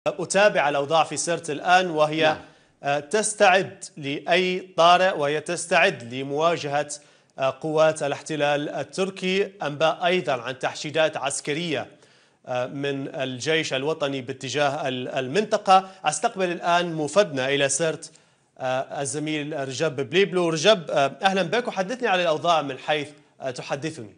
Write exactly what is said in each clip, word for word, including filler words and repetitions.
أتابع الأوضاع في سرت الآن، وهي تستعد لأي طارئ، وهي تستعد لمواجهة قوات الاحتلال التركي. أنباء أيضا عن تحشيدات عسكرية من الجيش الوطني باتجاه المنطقة. أستقبل الآن مفدنا إلى سرت الزميل رجب بليبلو. رجب، أهلا بك، وحدثني عن الأوضاع من حيث تحدثني.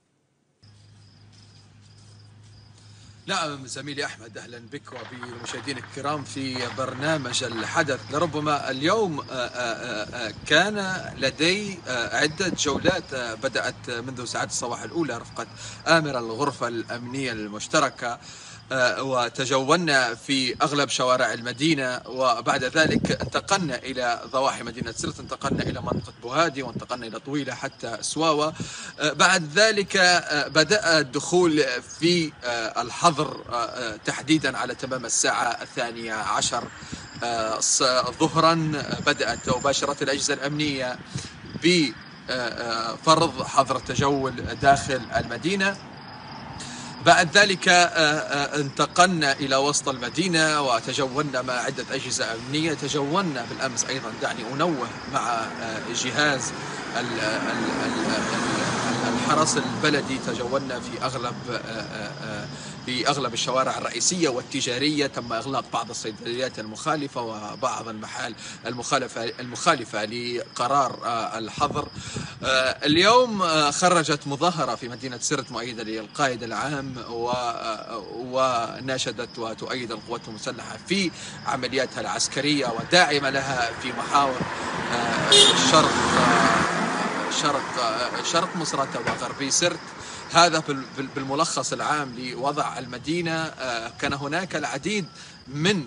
نعم زميلي أحمد، أهلا بك وبالمشاهدين الكرام في برنامج الحدث. لربما اليوم كان لدي عدة جولات بدأت منذ ساعات الصباح الأولى رفقة آمر الغرفة الأمنية المشتركة، وتجولنا في أغلب شوارع المدينة، وبعد ذلك انتقلنا إلى ضواحي مدينة سرت، انتقلنا إلى منطقة بوهادي، وانتقلنا إلى طويلة حتى سواوة. بعد ذلك بدأ الدخول في الحظر تحديدا على تمام الساعة الثانية عشر ظهرا. بدأت وباشرت الأجهزة الأمنية بفرض حظر التجول داخل المدينة. بعد ذلك انتقلنا إلى وسط المدينة وتجولنا مع عدة أجهزة أمنية. تجولنا بالأمس أيضا، دعني أنوه، مع جهاز الحرس البلدي. تجولنا في أغلب في أغلب الشوارع الرئيسية والتجارية. تم إغلاق بعض الصيدليات المخالفة وبعض المحال المخالفة المخالفة لقرار الحظر. اليوم خرجت مظاهرة في مدينة سرت مؤيدة للقائد العام، وناشدت وتؤيد القوات المسلحة في عملياتها العسكرية وداعمة لها في محاور شرق شرق شرق مصراتة وغربي سرت. هذا بالملخص العام لوضع المدينة. كان هناك العديد من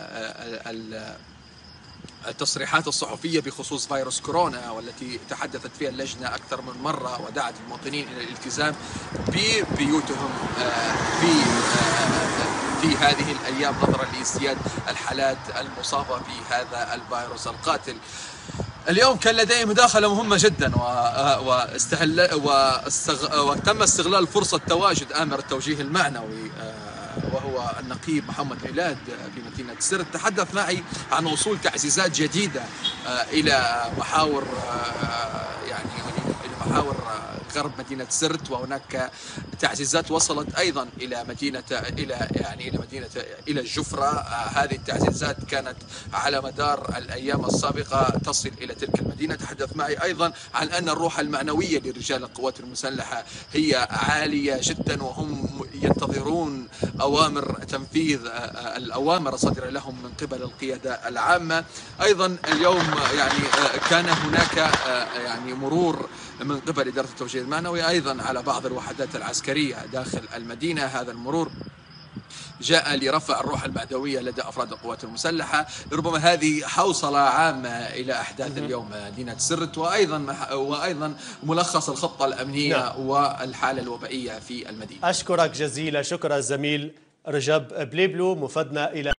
التصريحات الصحفية بخصوص فيروس كورونا، والتي تحدثت فيها اللجنة أكثر من مرة ودعت المواطنين إلى الالتزام ببيوتهم في في هذه الأيام نظرا لازدياد الحالات المصابة بهذا الفيروس القاتل. اليوم كان لدي مداخلة مهمة جدا، واستهل واستغ... وتم استغلال فرصة تواجد آمر التوجيه المعنوي وهو النقيب محمد ميلاد في مدينة سرت. تحدث معي عن وصول تعزيزات جديدة إلى محاور يعني إلى محاور غرب مدينة سرت، وهناك تعزيزات وصلت أيضا إلى مدينة إلى يعني إلى مدينة إلى الجفرة. هذه التعزيزات كانت على مدار الأيام السابقة تصل إلى تلك المدينة. تحدث معي أيضا عن أن الروح المعنوية لرجال القوات المسلحة هي عالية جدا، وهم ينتظرون أوامر تنفيذ الأوامر الصادرة لهم من قبل القيادة العامة. أيضا اليوم يعني كان هناك يعني مرور من قبل إدارة التوجيه المعنوي أيضا على بعض الوحدات العسكرية داخل المدينة. هذا المرور جاء لرفع الروح المعنوية لدى أفراد القوات المسلحة. ربما هذه حوصلة عامة إلى أحداث اليوم مدينة سرت، وأيضا وأيضا ملخص الخطة الأمنية نعم. والحالة الوبائية في المدينة. أشكرك جزيلا شكر الزميل رجب بليبلو، مفدنا إلى